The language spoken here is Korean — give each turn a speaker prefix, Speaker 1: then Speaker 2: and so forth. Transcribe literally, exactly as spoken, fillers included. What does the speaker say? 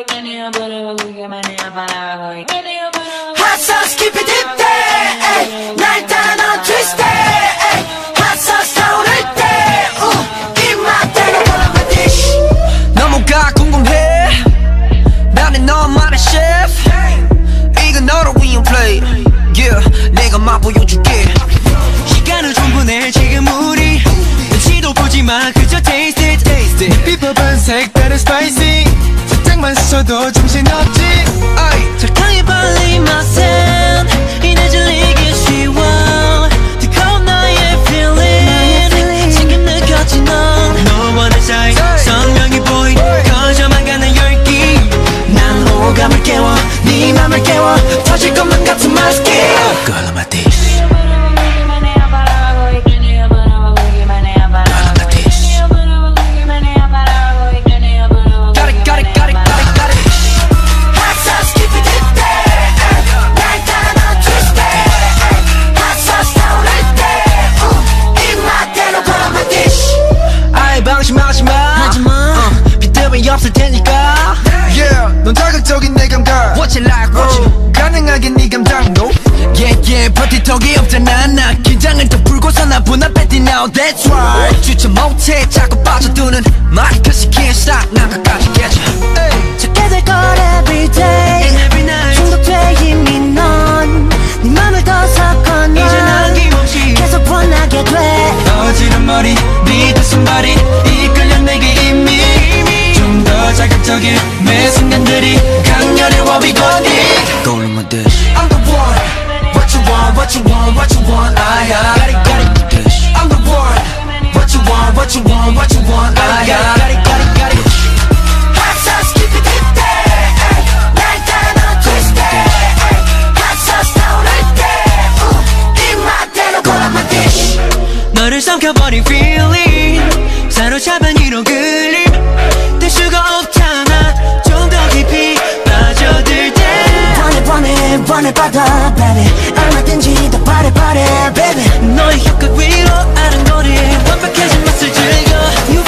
Speaker 1: Hot sauce keep it deep there 날 따라 넌 twist it Hot sauce 타오를 때 입맛대로 골라 my dish 너무가 궁금해 나는 너만의 chef 이건 너를 위한 plate yeah 내가 맛보여줄게
Speaker 2: 시간은 충분해 지금 우리 눈치도 보지마 그저 taste it taste it 비법은 색다른 spicy 살짝만 스쳐도 정신없지
Speaker 1: 적당히 발린 맛은 이내 질리기 쉬워 뜨거운 나의 feeling 지금 느꼈지 넌
Speaker 2: 너와 내 사이 선명히 보인 커져만 가는 열기
Speaker 1: 난 호감을 깨워 네 맘을 깨워 터질 것만 같은 맛있게
Speaker 2: Girl on my dish
Speaker 1: 없을 테니까
Speaker 2: Yeah 넌 자극적인 내 감각
Speaker 1: What you like what you
Speaker 2: uh, 가능하게 네 감당도
Speaker 1: Yeah yeah 버티턱이 없잖아 나 긴장을 더 풀고서 나 분한 뺐디 now that's right 주체 못해 자꾸 빠져드는 말 Cause you can't stop 난 끝까지 깨져 찾게 될 걸 everyday
Speaker 2: And every night
Speaker 1: 중독돼 이미 넌 네 맘을 더 섞어 넌
Speaker 2: 이제 남김없이
Speaker 1: 계속 원하게 돼
Speaker 2: 어지런 머리 네가 손발이 이끌려 내게 이미 더 자극적인 매 순간들이 강렬해 what we gon' need
Speaker 1: Go to my dish
Speaker 2: I'm the one What you want, what you want, what you want I got it, got it, dish I'm the one What you want, what you want, what you want I got it, got it, got it
Speaker 1: Hot sauce keep it deep there 날 따라 넌 twist it Hot sauce 타오를 때 입맛대로 골라 my dish
Speaker 2: 너를 삼켜버린 feeling 사로잡은 이런 그림 될 수가 없잖아 좀 더 깊이 빠져들 때
Speaker 1: 원해 원해 원해 받아 baby 얼마든지 더 바래 바래 baby
Speaker 2: 너의 혀끝 위로 아른거리 완벽해진 맛을 즐겨